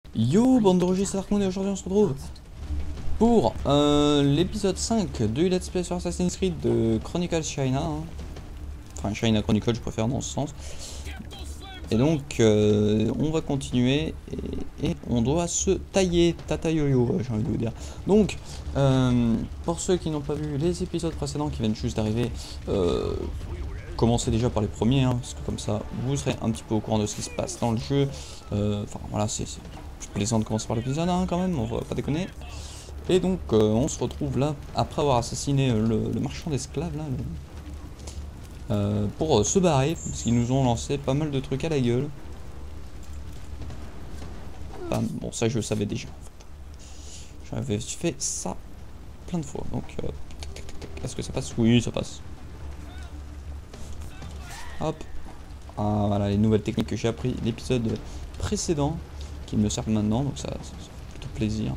Yo, bande de Roger, c'est Darkmoon et aujourd'hui on se retrouve pour l'épisode 5 du Let's Play sur Assassin's Creed de Chronicles China. Enfin, China Chronicles, je préfère dans ce sens. Et donc, on va continuer et on doit se tailler, tata yo-yo, j'ai envie de vous dire. Donc, pour ceux qui n'ont pas vu les épisodes précédents qui viennent juste d'arriver, commencez déjà par les premiers, hein, parce que comme ça, vous serez un petit peu au courant de ce qui se passe dans le jeu. Enfin, voilà, je plaisante de commencer par l'épisode 1 quand même, on va pas déconner. Et donc, on se retrouve là, après avoir assassiné le marchand d'esclaves, là, pour se barrer, parce qu'ils nous ont lancé pas mal de trucs à la gueule. Enfin, bon, ça je le savais déjà, en fait. J'avais fait ça plein de fois, donc... est-ce que ça passe? Oui, ça passe. Hop. Ah, voilà, les nouvelles techniques que j'ai appris l'épisode précédent, qui me servent maintenant, donc ça fait plutôt plaisir.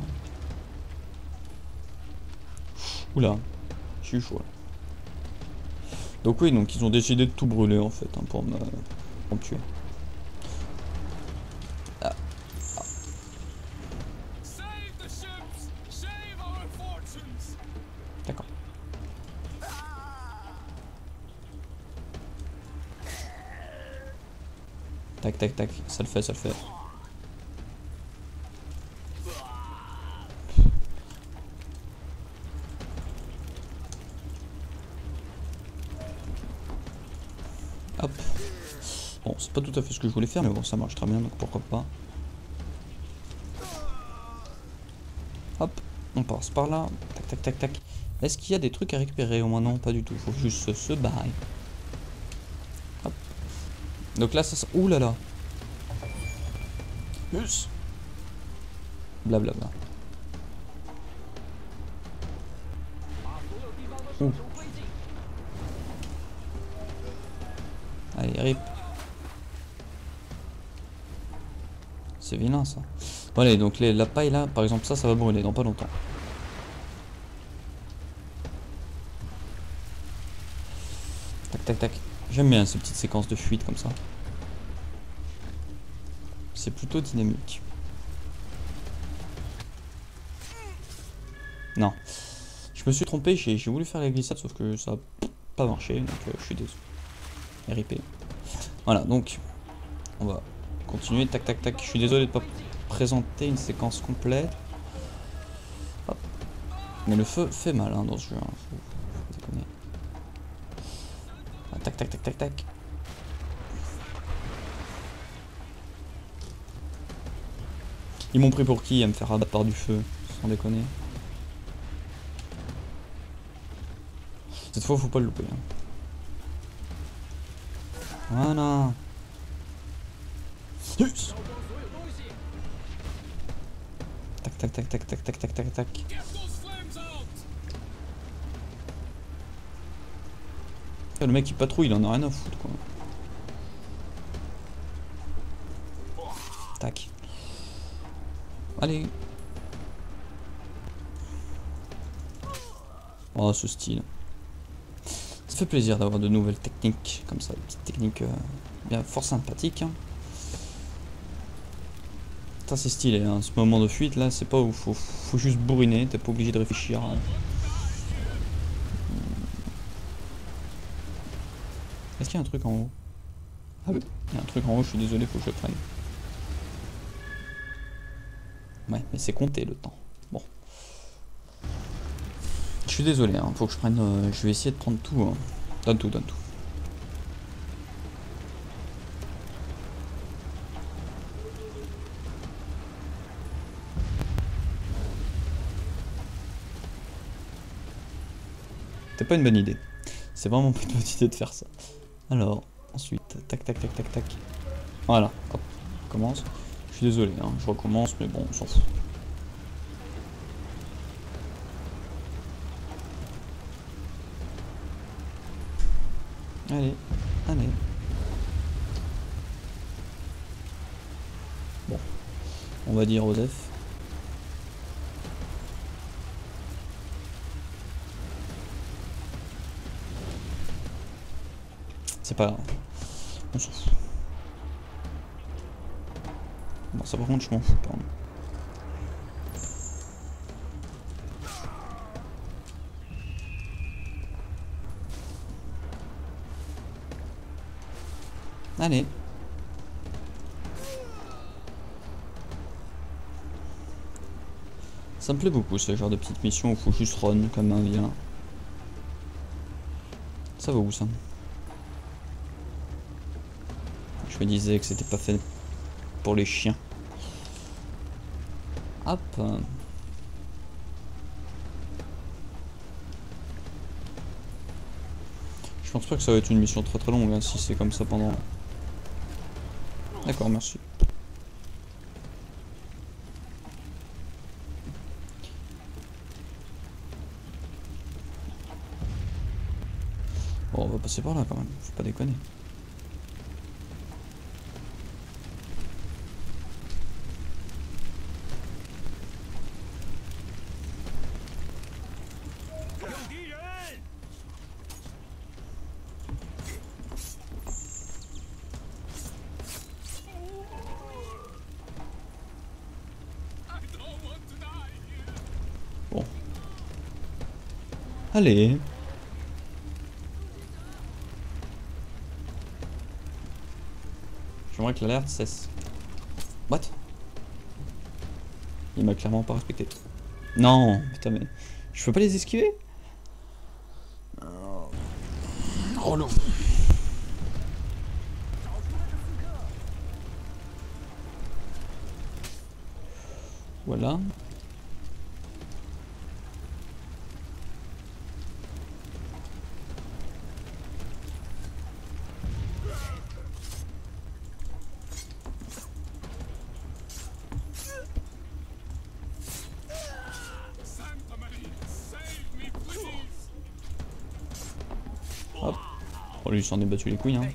Oula, j'ai eu chaud là. Donc oui, donc ils ont décidé de tout brûler en fait, hein, pour me tuer. Ah. Ah. D'accord. Tac tac tac, ça le fait, ça le fait. Hop. Bon, c'est pas tout à fait ce que je voulais faire, mais bon, ça marche très bien, donc pourquoi pas. Hop, on passe par là. Tac tac tac tac. Est-ce qu'il y a des trucs à récupérer? Au moins non, pas du tout. Faut juste se barrer. Hop. Donc là, ça... Ouh là là. Plus. Blablabla. Ouh. Allez, rip. C'est vilain ça. Bon, allez, donc la paille là, par exemple, ça va brûler dans pas longtemps. Tac tac tac. J'aime bien ces petites séquences de fuite comme ça. C'est plutôt dynamique. Non. Je me suis trompé, j'ai voulu faire la glissade, sauf que ça n'a pas marché, donc je suis désolé. RIP. Voilà, donc on va continuer. Tac tac tac. Je suis désolé de ne pas présenter une séquence complète. Hop. Mais le feu fait mal hein, dans ce jeu. Hein. Faut déconner. Ah, tac tac tac tac tac. Ils m'ont pris pour qui à me faire abattre par du feu, sans déconner. Cette fois, faut pas le louper. Hein. Voilà. Yes. Tac tac tac tac tac tac tac tac tac. Le mec qui patrouille, il en a rien à foutre quoi. Tac. Allez. Oh ce style. Ça fait plaisir d'avoir de nouvelles techniques comme ça, des petites techniques bien fort sympathiques. Hein. Ça c'est stylé, hein. Ce moment de fuite là, c'est pas où faut juste bourriner, t'es pas obligé de réfléchir. Hein. Est-ce qu'il y a un truc en haut? Ah oui, il y a un truc en haut, je suis désolé, faut que je le prenne. Ouais, mais c'est compté le temps. Bon. Je suis désolé, hein, faut que je prenne. Je vais essayer de prendre tout. Hein. Donne tout, donne tout. C'est pas une bonne idée. C'est vraiment pas une bonne idée de faire ça. Alors, ensuite, tac tac tac tac tac. Voilà, hop, on commence. Je suis désolé, hein, je recommence, mais bon, on s'en fout. Allez, allez. Bon, on va dire Osef. C'est pas grave, on s'en fout. Bon, ça par contre, je m'en fous, pardon. Allez. Ça me plaît beaucoup ce genre de petite mission où il faut juste run comme un vilain. Ça va où ça? Je me disais que c'était pas fait pour les chiens. Hop. Je pense pas que ça va être une mission très longue hein, si c'est comme ça pendant... D'accord, merci. Bon, on va passer par là quand même, faut pas déconner. Bon. Allez. J'aimerais que l'alerte cesse. What? Il m'a clairement pas respecté. Non, putain mais... Je peux pas les esquiver? Oh non. Voilà. Hop. Oh lui il s'en est battu les couilles hein.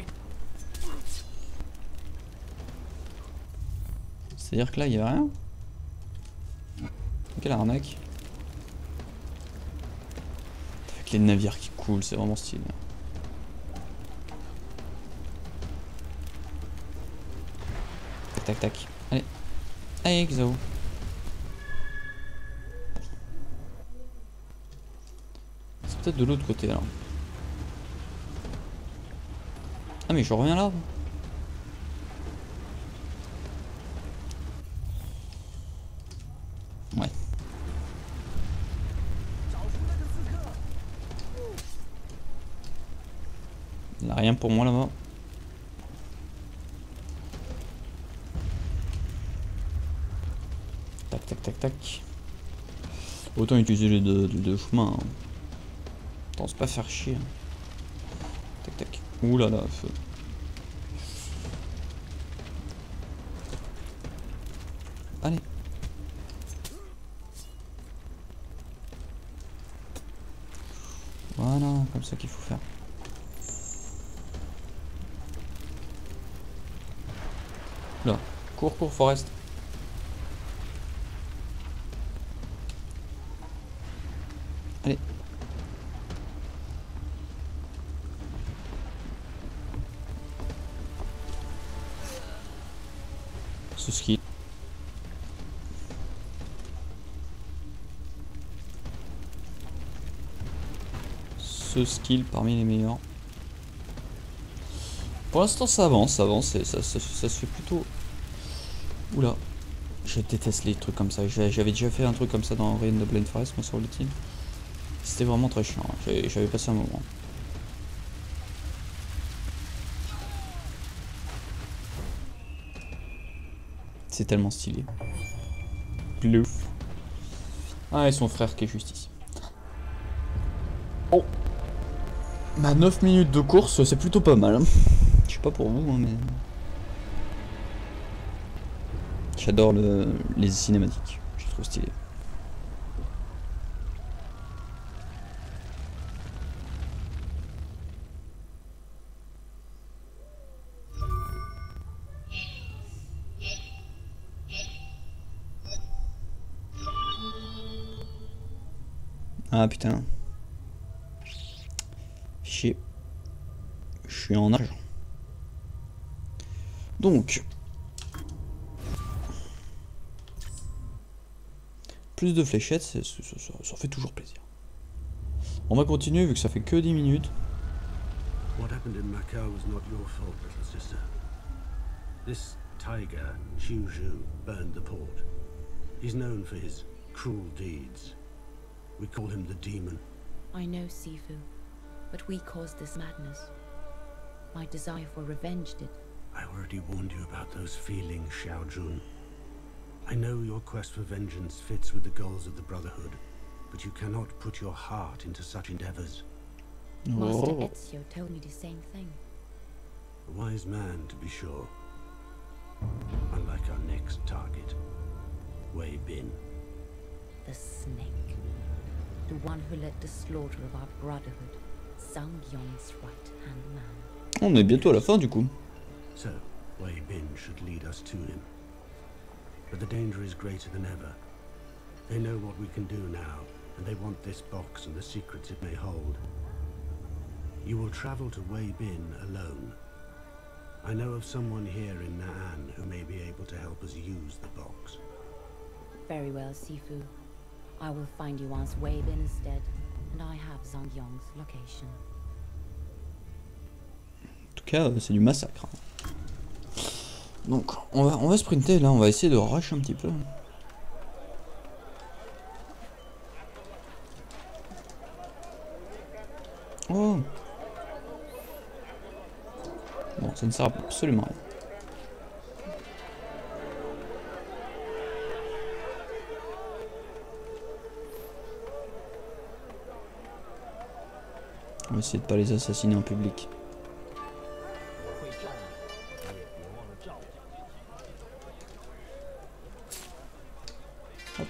C'est-à-dire que là il y avait rien. Quelle arnaque. Avec les navires qui coulent, c'est vraiment stylé. Tac tac tac. Allez. Allez Xao. C'est peut-être de l'autre côté alors. Ah mais je reviens là. Ouais. Il n'y a rien pour moi là-bas. Tac tac tac tac. Autant utiliser les deux chemins. Hein. Pense pas faire chier. Tac tac. Ouh là là, feu. Allez. Voilà, comme ça qu'il faut faire. Là, cours, Forest. Allez. Ce skill. Ce skill parmi les meilleurs. Pour l'instant ça avance, et ça se fait plutôt... Oula. Je déteste les trucs comme ça. J'avais déjà fait un truc comme ça dans Rain de Blind Forest, moi sur le team. C'était vraiment très chiant, j'avais passé un moment. C'est tellement stylé. Plouf. Ah et son frère qui est juste ici. Oh. Bah 9 minutes de course, c'est plutôt pas mal. Je sais pas pour vous, hein, mais... J'adore les cinématiques, je trouve stylé. Ah putain. Chier. Je suis en argent. Donc. Plus de fléchettes, ça fait toujours plaisir. On va continuer vu que ça fait que 10 minutes. What happened in Macau was not your fault, little sister. This tiger, Qiu Zhu, burned the port. He's known for his cruel deeds. We call him the Demon. I know, Sifu, but we caused this madness. My desire for revenge did. I already warned you about those feelings, Xiao Jun. I know your quest for vengeance fits with the goals of the Brotherhood, but you cannot put your heart into such endeavors. Master Oh. Ezio told me the same thing. A wise man, to be sure. Unlike our next target, Wei Bin. The snake. The one who led the slaughter of our Brotherhood. Zhang Yong's right-hand man. On est bientôt à la fin du coup. So, Wei Bin should lead us to him. But the danger is greater than ever. They know what we can do now, and they want this box and the secrets it may hold. You will travel to Wei Bin alone. I know of someone here in Na'an who may be able to help us use the box. Very well, Sifu. I will find you once Wei Bin is dead, and I have Zhang Yong's location. En tout cas, c'est du massacre. Donc, on va sprinter là, on va essayer de rush un petit peu. Oh! Bon, ça ne sert absolument à rien. On va essayer de pas les assassiner en public. Hop.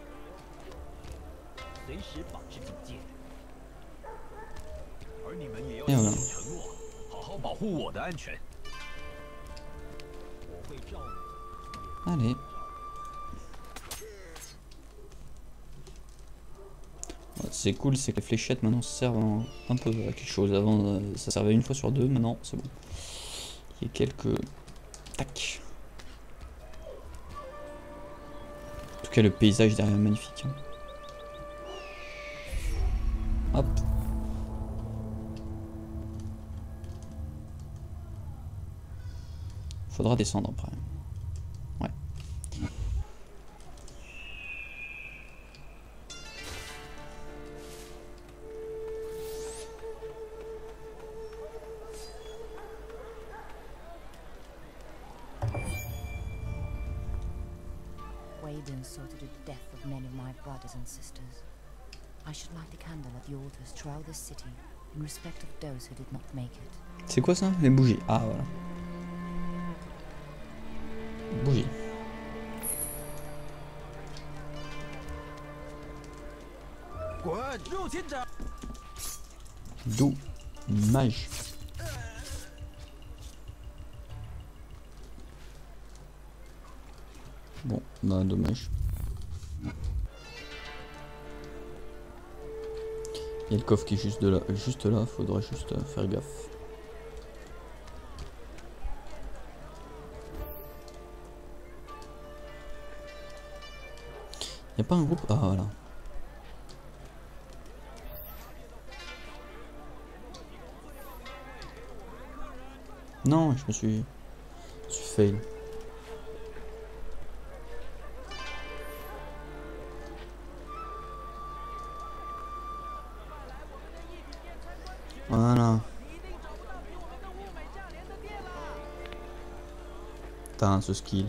Et voilà. Allez. C'est cool, c'est que les fléchettes maintenant servent un peu à quelque chose. Avant, ça servait une fois sur deux, maintenant c'est bon. Il y a quelques... Tac. En tout cas, le paysage derrière est magnifique. Hop. Faudra descendre après. Ouais. Wei Bin saw to the death of many of my brothers and sisters. I should light the candle at the altars throughout this city in respect of those who did not make it. C'est quoi ça? Les bougies. Ah voilà. Bougie. Dommage. Bon, bah dommage. Il y a le coffre qui est juste là, faudrait juste faire gaffe. Y a pas un groupe? Ah voilà. Non, je me suis fail. Voilà. Putain, ce skill.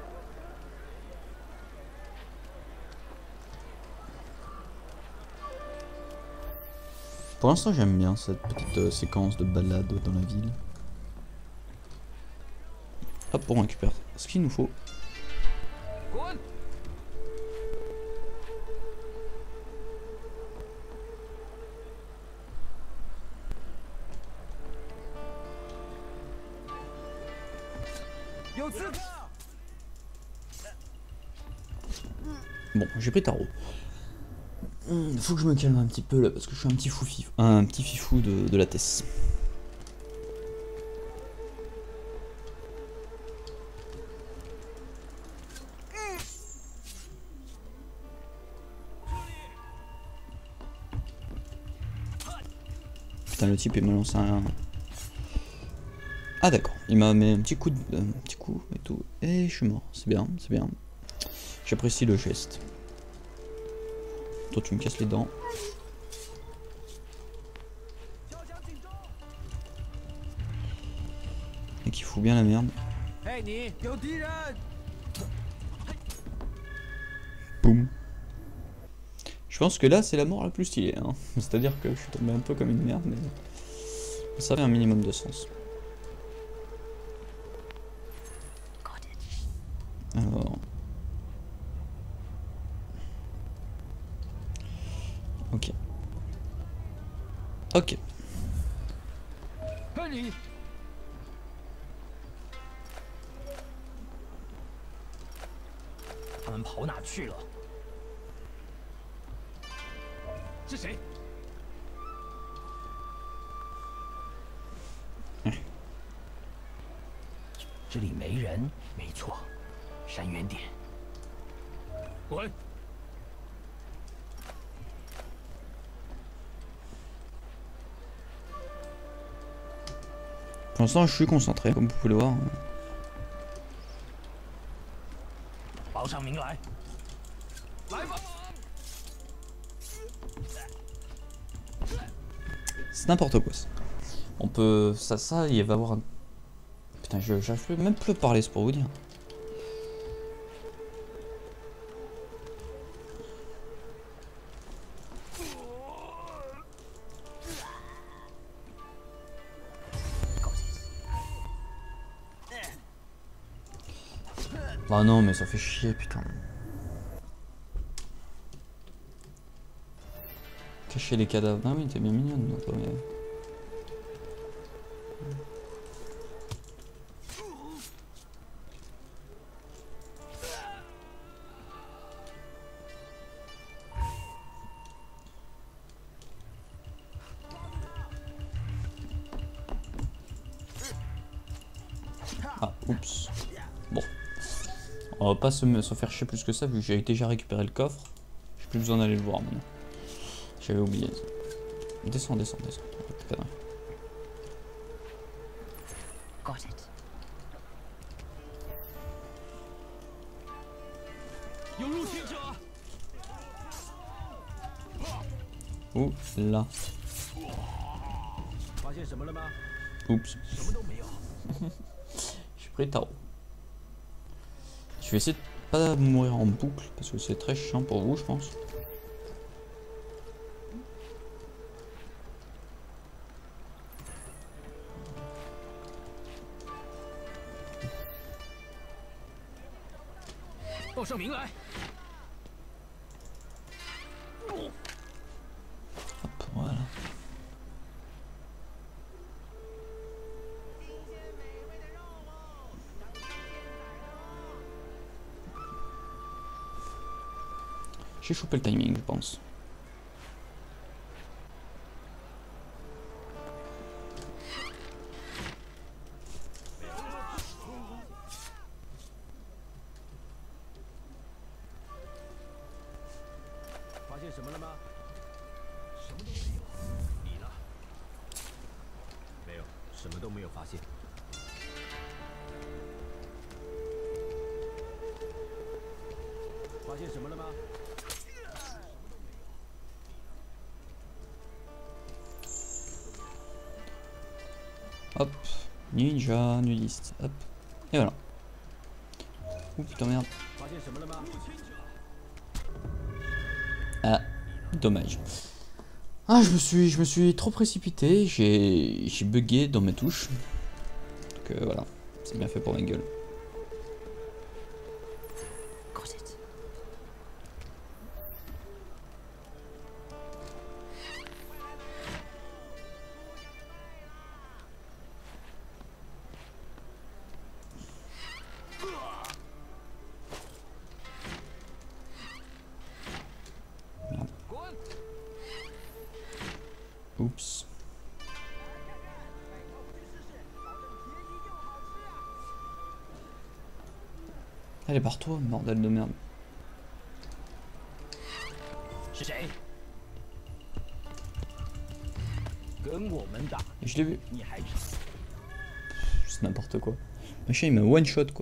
Pour l'instant, j'aime bien cette petite séquence de balade dans la ville. Hop, on récupère ce qu'il nous faut. Bon, j'ai pris tarot. Faut que je me calme un petit peu là parce que je suis un petit fifou de la Tess. Putain, le type il m'a lancé un Ah d'accord, il m'a mis un petit coup, un petit coup et tout, et je suis mort. C'est bien, c'est bien. J'apprécie le geste. Toi tu me casses les dents. Et qui fout bien la merde. Boum. Je pense que là c'est la mort la plus stylée, hein. C'est-à-dire que je suis tombé un peu comme une merde, mais ça avait un minimum de sens. Alors... Ok. Ok. 他们跑哪去了？是谁？这里没人，没错，闪远点。滚！ Pour l'instant, je suis concentré, comme vous pouvez le voir. 报上名来！来吧！ C'est n'importe quoi ça. On peut... Ça, il va y avoir un... Putain, j'arrive même plus à parler, c'est pour vous dire. Ah non, mais ça fait chier, putain. Cacher les cadavres. Ah oui, t'es bien mignonne, toi, mais... Ah, oups. Bon. On va pas se faire chier plus que ça, vu que j'ai déjà récupéré le coffre. J'ai plus besoin d'aller le voir maintenant. J'avais oublié ça. Descends, descends, descends. Putain. Got it. Ouh là. Oups. J'ai pris le tarot. Je vais essayer de pas mourir en boucle parce que c'est très chiant pour vous, je pense. Hop, voilà. J'ai chopé le timing, je pense. Hop, ninja, nudiste, hop, et voilà. Ouh putain merde. Ah, dommage. Ah, je me suis trop précipité, j'ai bugué dans mes touches. Donc voilà, c'est bien fait pour ma gueule. Got it. Oups. Allez, barre-toi, bordel de merde. Et je l'ai vu. c'est n'importe quoi. Machin il m'a one shot quoi.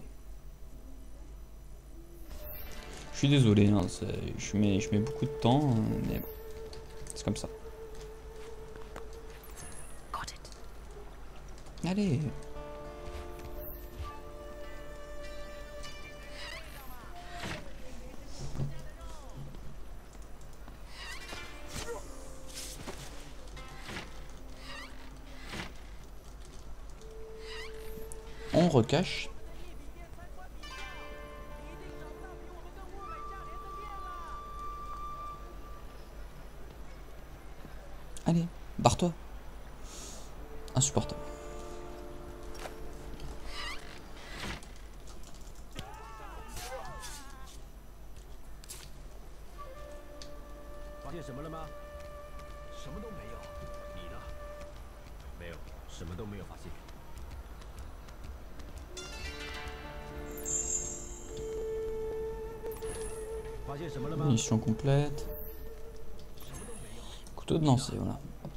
Je suis désolé, hein, je mets beaucoup de temps, mais bon, c'est comme ça. Got it. Allez. On recache. Allez, barre-toi. Insupportable. Mission complète. Couteau de lancer, voilà. Hop.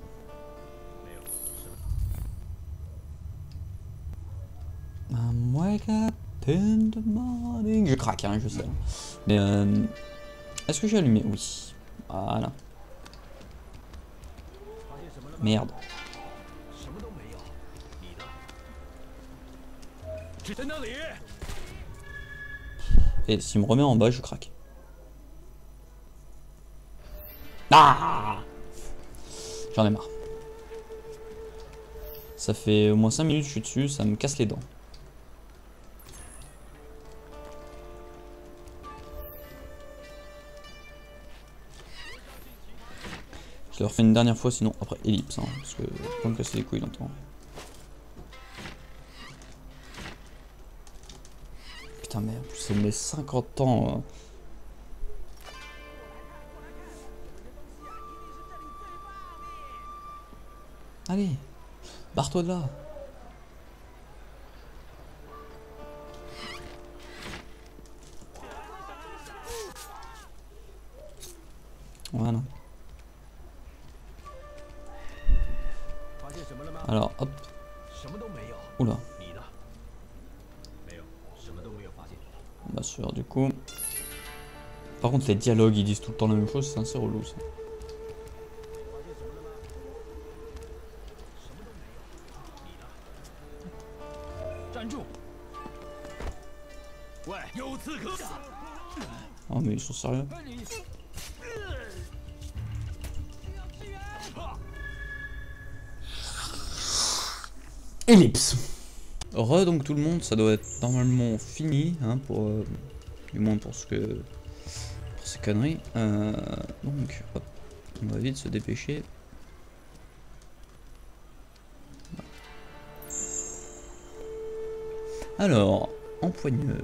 I'm wake up in the morning. Je craque, hein, je sais. Mais est-ce que j'ai allumé? Oui. Voilà. Merde. Et s'il me remet en bas, je craque. Ah! J'en ai marre. Ça fait au moins 5 minutes que je suis dessus, ça me casse les dents. Je le refais une dernière fois, sinon après ellipse, hein, parce que pour me casser les couilles longtemps. Putain merde, ça met 50 ans. Allez, barre-toi de là. Voilà. Alors, hop. Oula. Bah sûr, du coup. Par contre, les dialogues, ils disent tout le temps la même chose, c'est assez relou ça. Oh mais ils sont sérieux. Ellipse. Donc tout le monde, ça doit être normalement fini, hein, pour du moins pour ce que pour ces conneries. Donc hop, on va vite se dépêcher. Alors, empoigneur.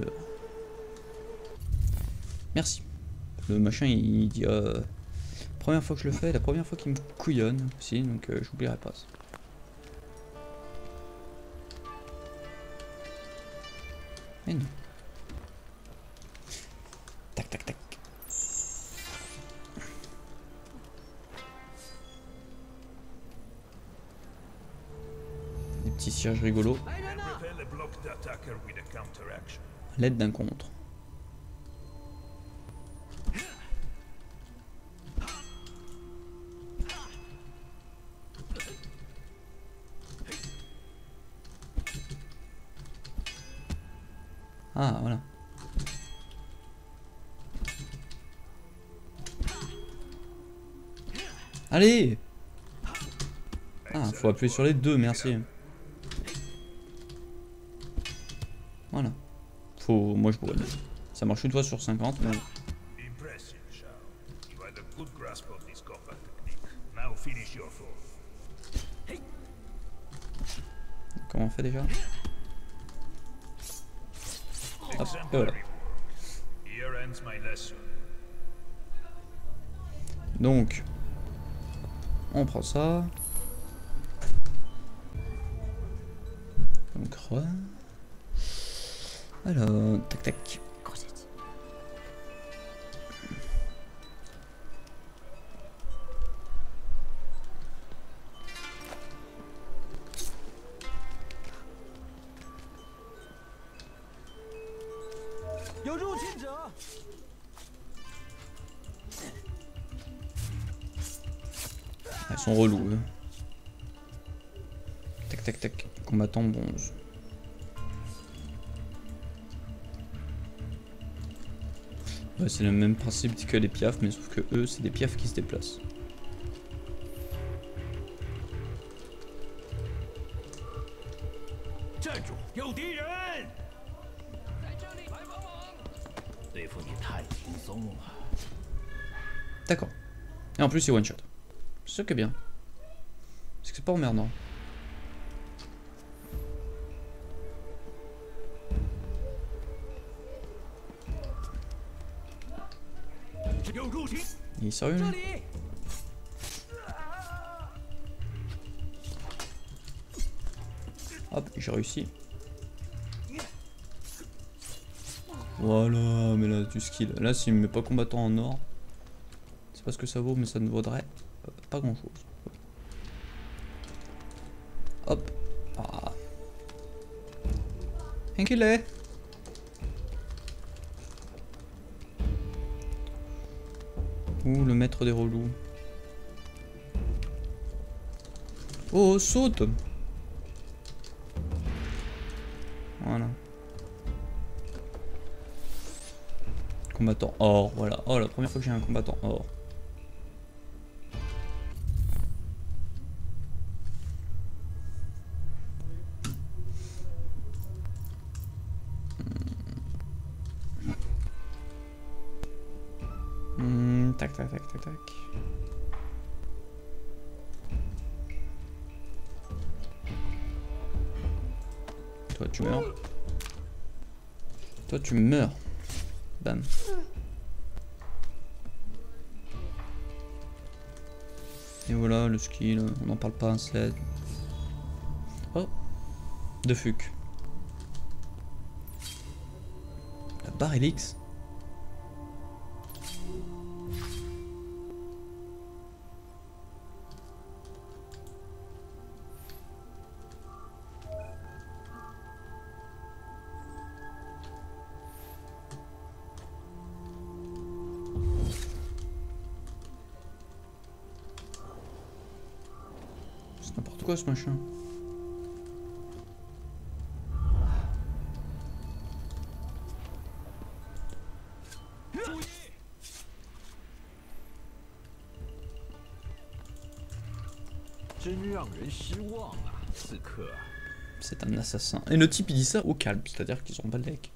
Merci. Le machin il dit première fois que je le fais, la première fois qu'il me couillonne aussi, donc j'oublierai pas ça. Mais non. Tac tac tac. Des petits sièges rigolos. L'aide d'un contre. Ah, voilà. Allez! Ah, faut appuyer sur les deux, merci. Voilà. Faut... Moi, je pourrais... Ça marche une fois sur 50, mais... Comment on fait déjà? Hop, et voilà. Donc, on prend ça. Donc, alors, tac tac. Ils sont relous, eux. Tac, tac, tac. Combattant bronze. Ouais, c'est le même principe que les piafs, mais sauf que eux, c'est des piafs qui se déplacent. D'accord. Et en plus, il one shot. C'est ça qui est bien. Parce que c'est pas emmerdant. Il est sérieux lui? Hop, j'ai réussi. Voilà, mais là du skill. Là, s'il me met pas combattant en or, c'est pas ce que ça vaut, mais ça ne vaudrait pas grand chose. Hop. Ah. Enculé. Ouh, le maître des relous. Oh, saute. Voilà. Combattant or, voilà. Oh, la première fois que j'ai un combattant or. Tac, tac, tac, tac, tac. Toi, tu meurs. Toi, tu meurs. Bam. Et voilà, le skill, on n'en parle pas assez. Oh, de fuck. La barre Elix. C'est n'importe quoi ce machin. C'est un assassin. Et le type il dit ça au calme, c'est-à-dire qu'ils ont pas le deck.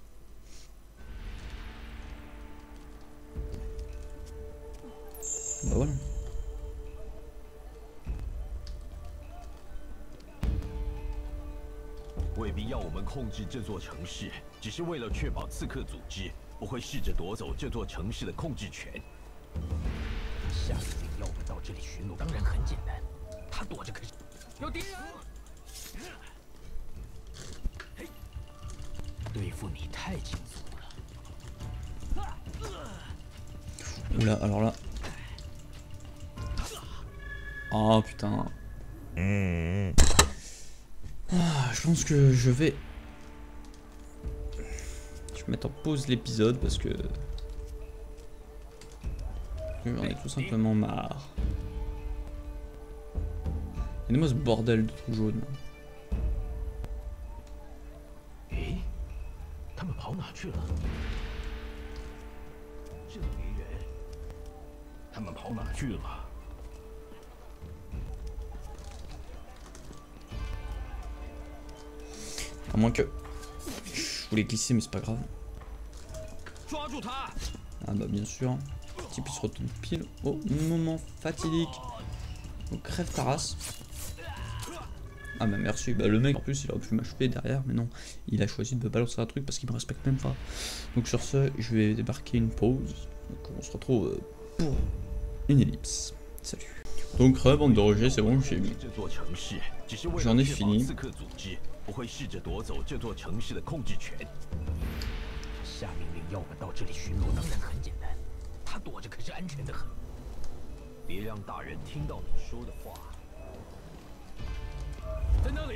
Bah voilà. Oula, alors là. Oh putain. Ah, je pense que je vais mettre en pause l'épisode parce que j'en ai tout simplement marre. Aidez-moi ce bordel de trou jaune. À moins que je voulais glisser, mais c'est pas grave. Ah bah bien sûr. Le type il se retourne pile au moment fatidique. Donc crève ta race. Ah bah merci. Bah le mec en plus il aurait pu m'achever derrière, mais non. Il a choisi de me balancer un truc parce qu'il me respecte même pas. Donc sur ce, je vais débarquer une pause. Donc on se retrouve pour une ellipse. Salut. Donc bande de rejet, c'est bon, j'ai mis. J'en ai fini.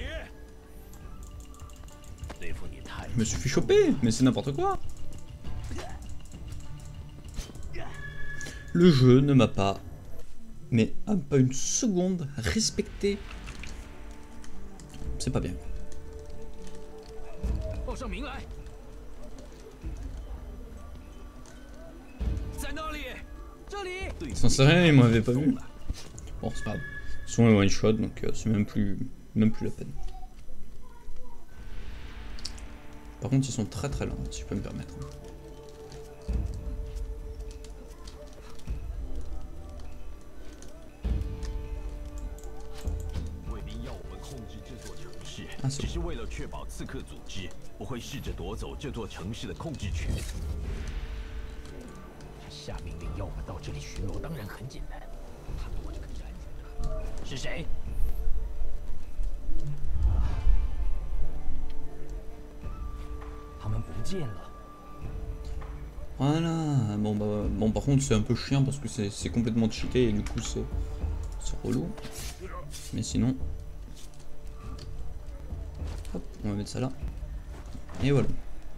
Je me suis fait choper, mais c'est n'importe quoi. Le jeu ne m'a pas, mais pas une seconde respecté. C'est pas bien. Ça sert à rien, il m'avait pas vu. Bon, c'est pas grave. Ils sont one shot, donc c'est même plus la peine. Par contre, ils sont très très lents, si je peux me permettre. Ah, c'est bon. Voilà, bon par contre c'est un peu chiant parce que c'est complètement cheaté et du coup c'est relou. Mais sinon, hop, on va mettre ça là. Et voilà.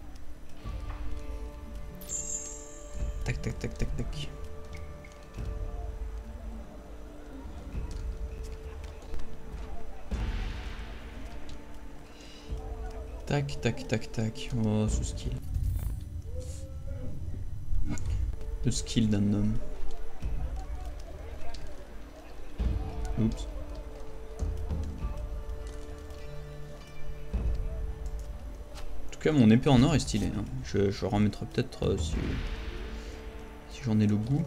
Tac tac tac tac tac. Tac tac tac tac. Oh ce skill. Le skill d'un homme. Oups. En tout cas, mon épée en or est stylée. Hein. Je remettrai peut-être si j'en ai le goût.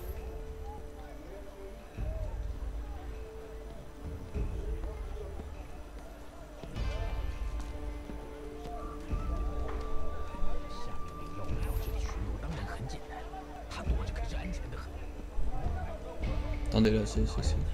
Attendez là, c'est...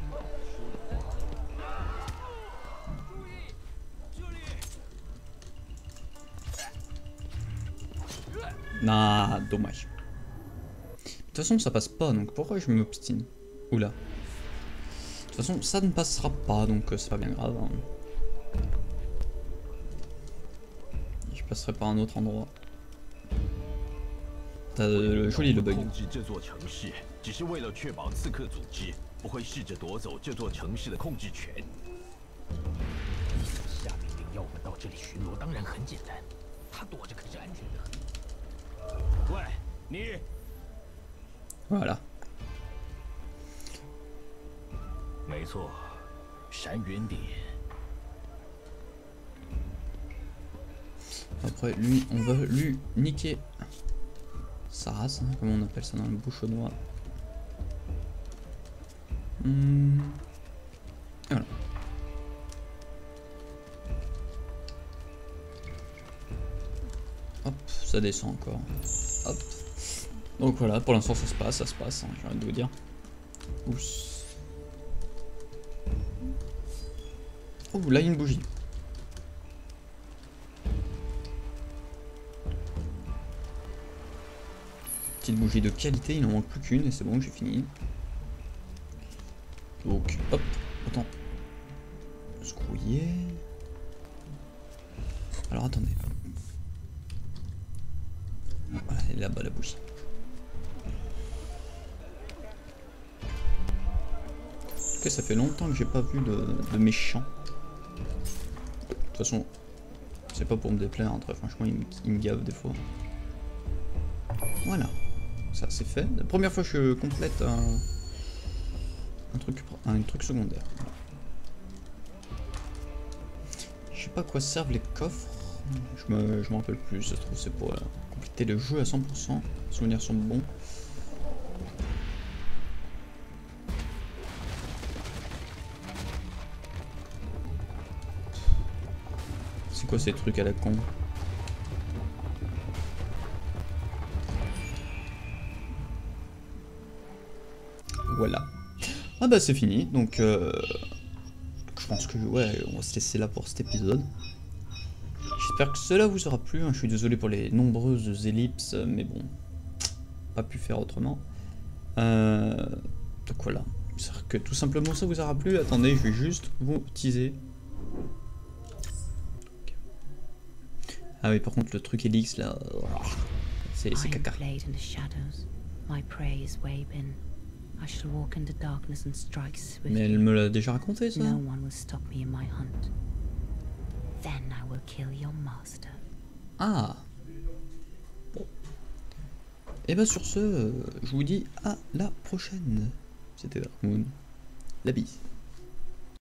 Nah, dommage. De toute façon, ça passe pas, donc pourquoi je m'obstine? Oula. De toute façon, ça ne passera pas, donc c'est pas bien grave. Hein. Je passerai par un autre endroit. T'as joli le bug. Voilà. Après lui, on va lui niquer sa race, hein, comme on appelle ça dans le bouchonnois. Voilà. Hop, ça descend encore. Hop. Donc voilà, pour l'instant ça se passe, hein, j'ai envie de vous dire. Oups. Oh, là il y a une bougie. Petite bougie de qualité, il n'en manque plus qu'une et c'est bon, j'ai fini. Donc, hop, attends. Scrouiller. Alors attendez. Voilà, elle est là-bas la bougie. Ok, ça fait longtemps que j'ai pas vu de méchant. De toute façon, c'est pas pour me déplaire, hein, très franchement, il me gave des fois. Voilà, ça c'est fait. La première fois que je complète un truc secondaire. Je sais pas à quoi servent les coffres. Je me rappelle plus, ça se trouve c'est pour compléter le jeu à 100%. Les souvenirs sont bons. C'est quoi ces trucs à la con? Voilà. Ah bah c'est fini, donc je pense que ouais, on va se laisser là pour cet épisode. J'espère que cela vous aura plu, hein. Je suis désolé pour les nombreuses ellipses, mais bon, pas pu faire autrement. Donc voilà, j'espère que tout simplement ça vous aura plu. Attendez, je vais juste vous teaser. Ah oui, par contre le truc Helix là, c'est caca. My prey is Weibin. I shall walk into darkness and strike Mais elle swiftly. me l'a déjà raconté ça. No one will stop me in my hunt. Then I will kill your master. Ah. Bon. Et bah sur ce, je vous dis à la prochaine. C'était Dark Moon. La bise.